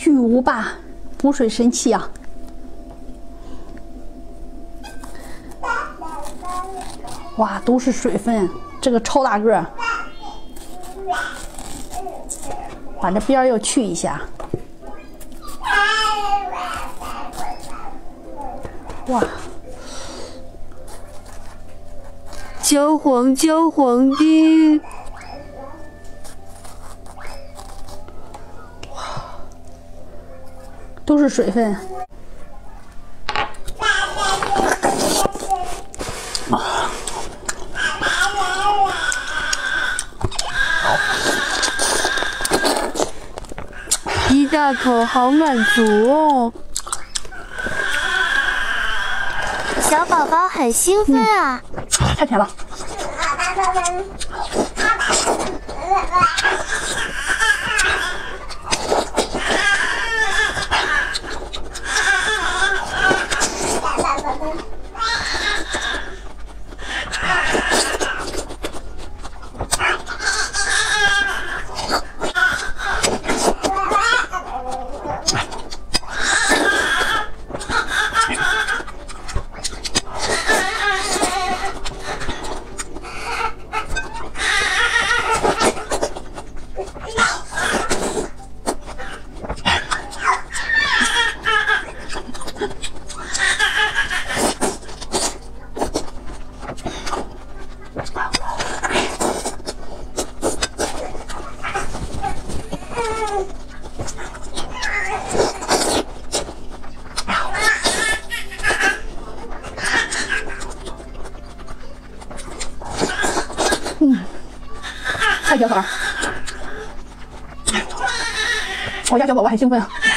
巨无霸补水神器啊！哇，都是水分，这个超大个，把这边儿要去一下。哇！ 焦黄焦黄的。 都是水分， 一大口，好满足哦！ 小宝宝很兴奋啊！ 太甜了。太甜了！我家小宝宝很兴奋啊。